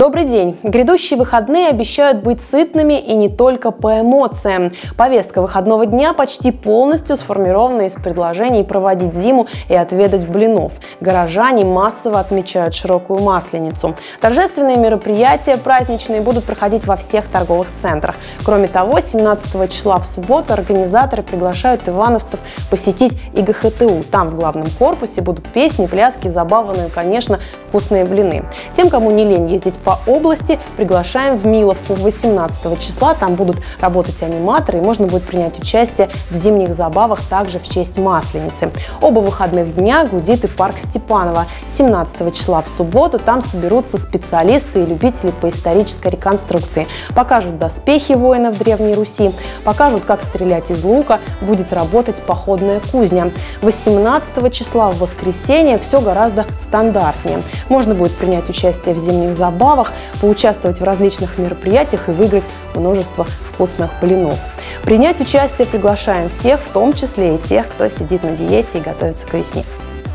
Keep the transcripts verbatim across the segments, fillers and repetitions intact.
Добрый день! Грядущие выходные обещают быть сытными и не только по эмоциям. Повестка выходного дня почти полностью сформирована из предложений проводить зиму и отведать блинов. Горожане массово отмечают широкую Масленицу. Торжественные мероприятия праздничные будут проходить во всех торговых центрах. Кроме того, семнадцатого числа в субботу организаторы приглашают ивановцев посетить и гэ ха тэ у. Там в главном корпусе будут песни, пляски, забавы, ну и, конечно, вкусные блины. Тем, кому не лень ездить по области, приглашаем в Миловку восемнадцатого числа. Там будут работать аниматоры, и можно будет принять участие в зимних забавах также в честь Масленицы. Оба выходных дня гудит и парк Степанова. семнадцатого числа в субботу там соберутся специалисты и любители по исторической реконструкции. Покажут доспехи воинов Древней Руси, покажут, как стрелять из лука, будет работать походная кузня. восемнадцатого числа в воскресенье все гораздо стандартнее. Можно будет принять участие в зимних забавах, поучаствовать в различных мероприятиях и выиграть множество вкусных блинов. Принять участие приглашаем всех, в том числе и тех, кто сидит на диете и готовится к весне.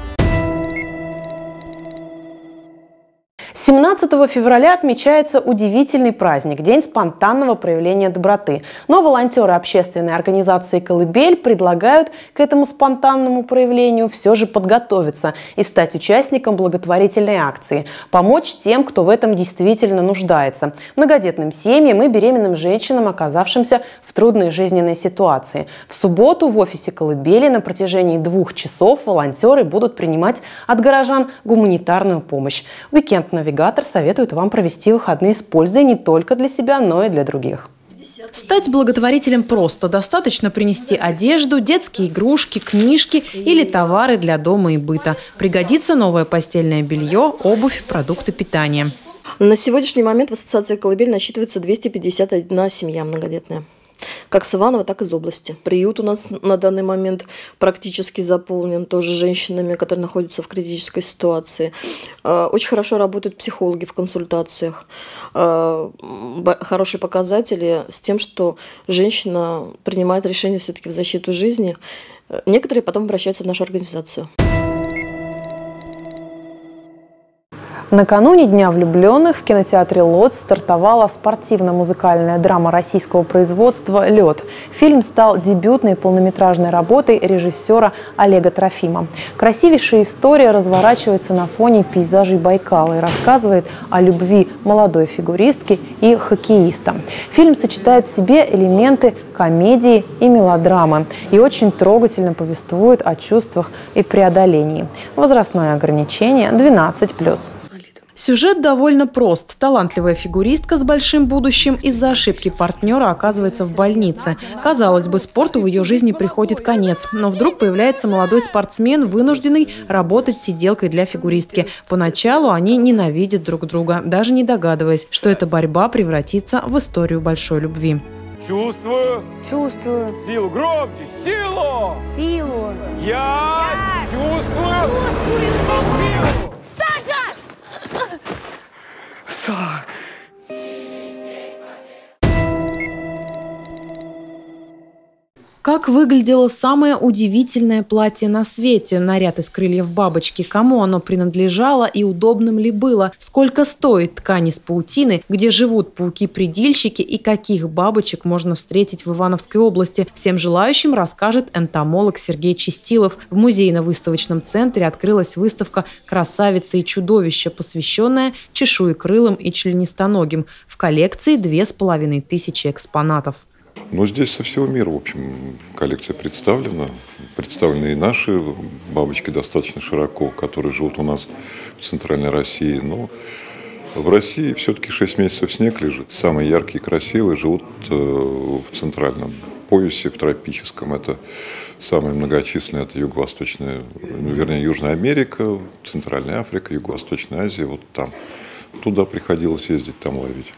семнадцатого февраля отмечается удивительный праздник – День спонтанного проявления доброты. Но волонтеры общественной организации «Колыбель» предлагают к этому спонтанному проявлению все же подготовиться и стать участником благотворительной акции, помочь тем, кто в этом действительно нуждается, многодетным семьям и беременным женщинам, оказавшимся в трудной жизненной ситуации. В субботу в офисе «Колыбели» на протяжении двух часов волонтеры будут принимать от горожан гуманитарную помощь. Уикенд-навигатор советует вам провести выходные с пользой не только для себя, но и для других. Стать благотворителем просто. Достаточно принести одежду, детские игрушки, книжки или товары для дома и быта. Пригодится новое постельное белье, обувь, продукты питания. На сегодняшний момент в ассоциации «Колыбель» насчитывается двести пятьдесят одна семья многодетная. Как с Иванова, так и из области. Приют у нас на данный момент практически заполнен тоже женщинами, которые находятся в критической ситуации. Очень хорошо работают психологи в консультациях. Хорошие показатели с тем, что женщина принимает решение все-таки в защиту жизни. Некоторые потом обращаются в нашу организацию. Накануне Дня влюбленных в кинотеатре «Лодз» стартовала спортивно-музыкальная драма российского производства «Лед». Фильм стал дебютной полнометражной работой режиссера Олега Трофима. Красивейшая история разворачивается на фоне пейзажей Байкала и рассказывает о любви молодой фигуристки и хоккеиста. Фильм сочетает в себе элементы комедии и мелодрамы и очень трогательно повествует о чувствах и преодолении. Возрастное ограничение двенадцать плюс. Сюжет довольно прост. Талантливая фигуристка с большим будущим из-за ошибки партнера оказывается в больнице. Казалось бы, спорту в ее жизни приходит конец. Но вдруг появляется молодой спортсмен, вынужденный работать сиделкой для фигуристки. Поначалу они ненавидят друг друга, даже не догадываясь, что эта борьба превратится в историю большой любви. Чувствую. Чувствую. Силу. Громче. Силу. Силу. Я, Я чувствую. Чувствую. Силу. Саша! Са. Как выглядело самое удивительное платье на свете? Наряд из крыльев бабочки. Кому оно принадлежало и удобным ли было? Сколько стоит ткань из паутины? Где живут пауки-предильщики и каких бабочек можно встретить в Ивановской области? Всем желающим расскажет энтомолог Сергей Чистилов. В музейно-выставочном центре открылась выставка «Красавица и чудовище», посвященная чешуекрылым и членистоногим. В коллекции две с половиной тысячи экспонатов. Но здесь со всего мира, в общем, коллекция представлена. Представлены и наши бабочки достаточно широко, которые живут у нас в Центральной России. Но в России все-таки шесть месяцев снег лежит. Самые яркие и красивые живут в центральном поясе, в тропическом. Это самые многочисленные, это Юго-Восточная, ну, вернее, Южная Америка, Центральная Африка, Юго-Восточная Азия. Вот там. Туда приходилось ездить, там ловить.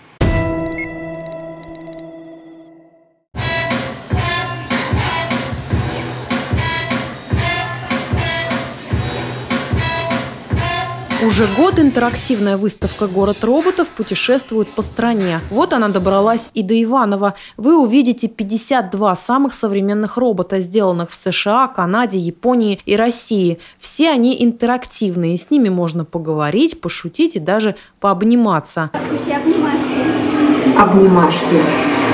Уже год интерактивная выставка «Город роботов» путешествует по стране. Вот она добралась и до Иваново. Вы увидите пятьдесят два самых современных робота, сделанных в США, Канаде, Японии и России. Все они интерактивные. С ними можно поговорить, пошутить и даже пообниматься. Обнимашки. Обнимашки.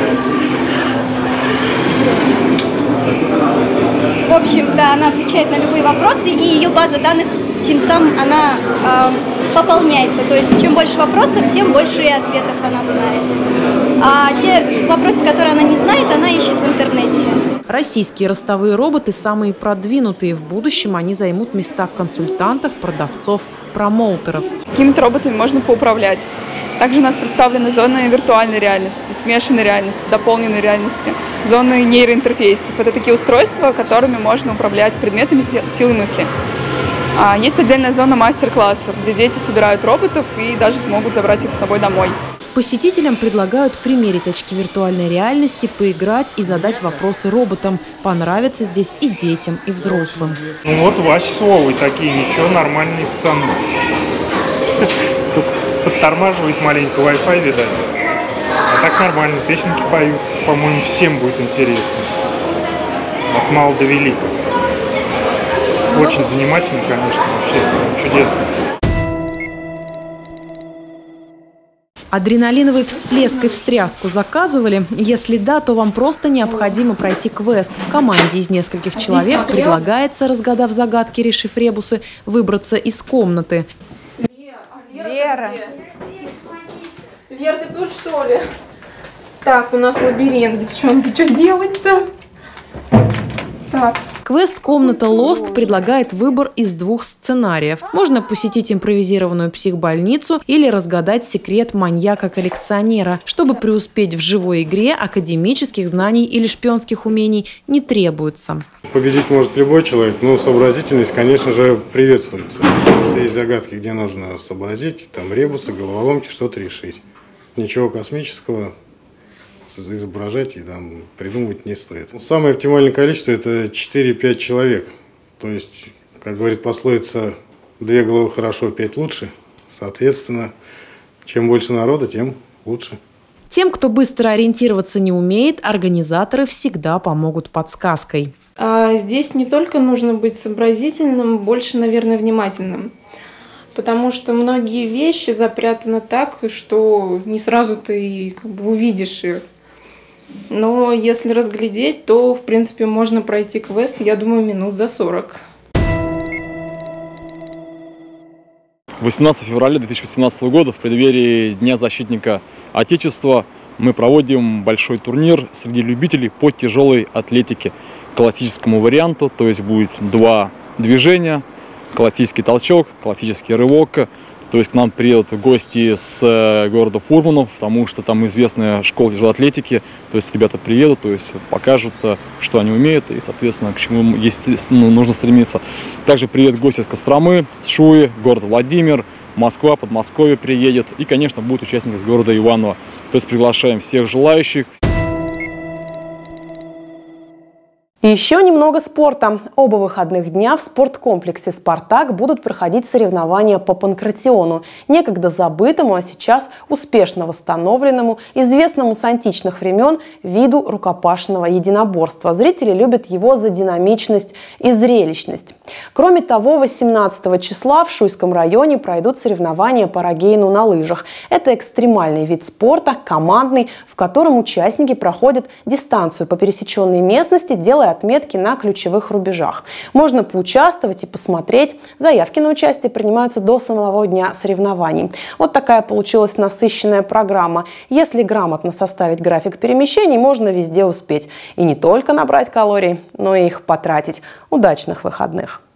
В общем-то, она отвечает на любые вопросы, и ее база данных тем самым она э, пополняется. То есть, чем больше вопросов, тем больше и ответов она знает. А те вопросы, которые она не знает, она ищет в интернете. Российские ростовые роботы самые продвинутые. В будущем они займут места консультантов, продавцов, промоутеров. Какими-то роботами можно поуправлять. Также у нас представлены зоны виртуальной реальности, смешанной реальности, дополненной реальности, зоны нейроинтерфейсов. Это такие устройства, которыми можно управлять предметами силы мысли. Есть отдельная зона мастер-классов, где дети собирают роботов и даже смогут забрать их с собой домой. Посетителям предлагают примерить очки виртуальной реальности, поиграть и задать вопросы роботам. Понравится здесь и детям, и взрослым. Ну вот Вася с Вовой такие, ничего, нормальные пацаны. Подтормаживает маленько, Wi-Fi, видать. А так нормально, песенки поют. По-моему, всем будет интересно. От мала до велика. Очень занимательно, конечно, вообще чудесно. Адреналиновый всплеск и встряску заказывали? Если да, то вам просто необходимо пройти квест. В команде из нескольких человек предлагается, разгадав загадки, решив ребусы, выбраться из комнаты. Лера. Лера, ты тут что ли? Так, у нас лабиринт, девчонки, что делать-то? Так. Квест «Комната Lost» предлагает выбор из двух сценариев. Можно посетить импровизированную психбольницу или разгадать секрет маньяка-коллекционера. Чтобы преуспеть в живой игре, академических знаний или шпионских умений не требуется. Победить может любой человек, но сообразительность, конечно же, приветствуется. Потому что есть загадки, где нужно сообразить, там ребусы, головоломки, что-то решить. Ничего космического изображать и там придумывать не стоит. Самое оптимальное количество – это четыре-пять человек. То есть, как говорит пословица, две головы хорошо, пять лучше. Соответственно, чем больше народа, тем лучше. Тем, кто быстро ориентироваться не умеет, организаторы всегда помогут подсказкой. А здесь не только нужно быть сообразительным, больше, наверное, внимательным. Потому что многие вещи запрятаны так, что не сразу ты как бы увидишь их. Но если разглядеть, то, в принципе, можно пройти квест, я думаю, минут за сорок. восемнадцатого февраля две тысячи восемнадцатого года, в преддверии Дня защитника Отечества, мы проводим большой турнир среди любителей по тяжелой атлетике. Классическому варианту, то есть будет два движения, классический толчок, классический рывок. То есть к нам приедут гости с города Фурманов, потому что там известная школа тяжелой атлетики. То есть ребята приедут, то есть покажут, что они умеют и, соответственно, к чему естественно, нужно стремиться. Также приедут гости из Костромы, с Шуи, город Владимир, Москва, Подмосковье приедет. И, конечно, будут участники из города Иваново. То есть приглашаем всех желающих. И еще немного спорта. Оба выходных дня в спорткомплексе «Спартак» будут проходить соревнования по панкратиону, некогда забытому, а сейчас успешно восстановленному, известному с античных времен виду рукопашного единоборства. Зрители любят его за динамичность и зрелищность. Кроме того, восемнадцатого числа в Шуйском районе пройдут соревнования по рогейну на лыжах. Это экстремальный вид спорта, командный, в котором участники проходят дистанцию по пересеченной местности, делая отметки на ключевых рубежах. Можно поучаствовать и посмотреть. Заявки на участие принимаются до самого дня соревнований. Вот такая получилась насыщенная программа. Если грамотно составить график перемещений, можно везде успеть. И не только набрать калорий, но и их потратить. Удачных выходных!